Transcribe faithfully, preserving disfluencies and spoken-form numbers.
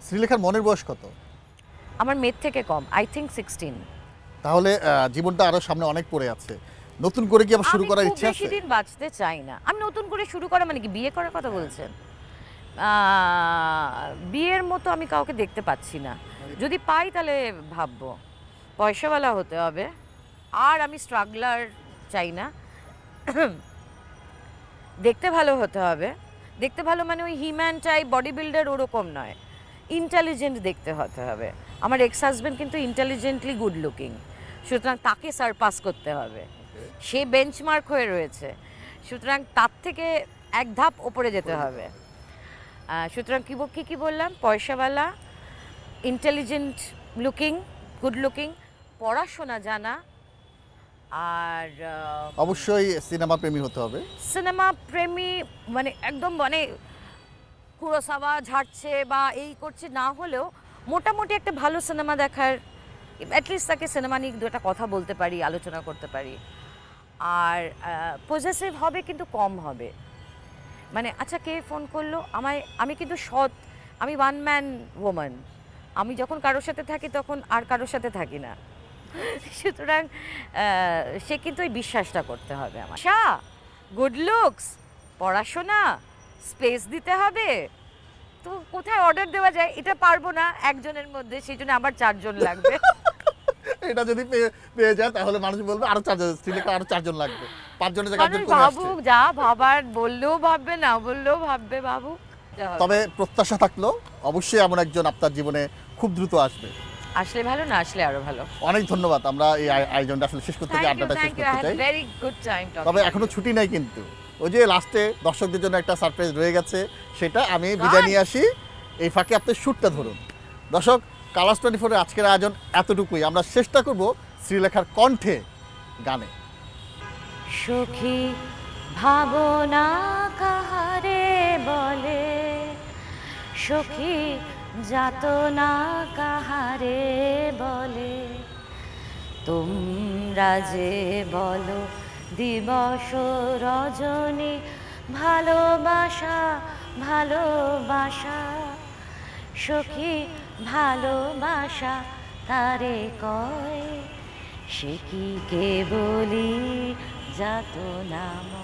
শ্রীলেখার মনের বয়স কত? আমার মেয়ের থেকে কম, আই থিঙ্ক সিক্সটিন। তাহলে জীবনটা আরো সামনে অনেক পড়ে আছে, নতুন করে কি আবার শুরু করার ইচ্ছা আছে? বেশি দিন বাঁচতে চাই না। আমি নতুন করে শুরু করা মানে কি বিয়ে করার কথা বলছেন? বিয়ের মতো আমি কাউকে দেখতে পাচ্ছি না। যদি পাই তাহলে ভাববো। পয়সাওয়ালা হতে হবে, আর আমি স্ট্রাগলার চাই না। দেখতে ভালো হতে হবে। দেখতে ভালো মানে ওই হিম্যান টাইপ বডি বিল্ডার ওরকম নয়, ইন্টেলিজেন্ট দেখতে হতে হবে। আমার এক্স হাজব্যান্ড কিন্তু ইন্টেলিজেন্টলি গুড লুকিং, সুতরাং তাকে সারপাস করতে হবে। সে বেঞ্চমার্ক হয়ে রয়েছে, সুতরাং তার থেকে এক ধাপ ওপরে যেতে হবে। সুতরাং কী কী কী বললাম? পয়সাওয়ালা, ইন্টেলিজেন্ট লুকিং, গুড লুকিং, পড়াশোনা জানা, আর অবশ্যই সিনেমা প্রেমী হতে হবে। সিনেমা প্রেমী মানে একদম মানে কুরোসাওয়া ঝাড়ছে বা এই করছে না হলেও মোটামুটি একটা ভালো সিনেমা দেখার, অ্যাটলিস্ট তাকে সিনেমা নিয়ে দু একটা কথা বলতে পারি, আলোচনা করতে পারি। আর পজেসিভ হবে কিন্তু কম হবে। মানে আচ্ছা কে ফোন করলো আমায়, আমি কিন্তু সৎ, আমি ওয়ান ম্যান ওম্যান। আমি যখন কারোর সাথে থাকি তখন আর কারোর সাথে থাকি না। সুতরাং সে কিন্তু ওই বিশ্বাসটা করতে হবে আমার। আচ্ছা, গুড লুকস, পড়াশোনা, স্পেস দিতে হবে। তো কোথায় অর্ডার দেওয়া যায় এটা পারবো না একজনের মধ্যে, সেই জন্য আবার চারজন লাগবে। এটা যদি পেয়ে যায় তাহলে মানুষ বলবে আরো চারজন, শ্রীলেখা আরো চারজন লাগবে, পাঁচজনের জায়গায় একজন কমে আসছে। ভাবুক, যা ভাবার বললেও ভাববে, না বললেও ভাববে, বাবু। তবে প্রত্যাশা থাকলো অবশ্যই এমন একজন আপনার জীবনে খুব দ্রুত আসবে। আসলে ভালো, না আসলে আরো ভালো। অনেক ধন্যবাদ। আমরা এই আয়োজনটা আসলে শেষ করতে চাই, আড্ডাটা শেষ করতে চাই। Very good time. তবে এখনো ছুটি নাই কিন্তু, ওই যে লাস্টে দর্শকদের জন্য একটা সারপ্রাইজ রয়ে গেছে, সেটা আমি বিদায় নিয়ে আসি। এই ফাঁকে আপনি শুটটা ধরুন। দর্শক, কালার্স টোয়েন্টি ফোরের আজকের আয়োজন এতটুকুই। আমরা চেষ্টা করব শ্রীলেখার কণ্ঠে গানে। সখী ভাবনা কাহারে বলে, সখী যাতনা কাহারে বলে, তোমরা যে বলো দিবস রজনী, ভালোবাসা ভালোবাসা, সখী ভালোবাসা তারে কয়, সে কি কেবলি যাতনা।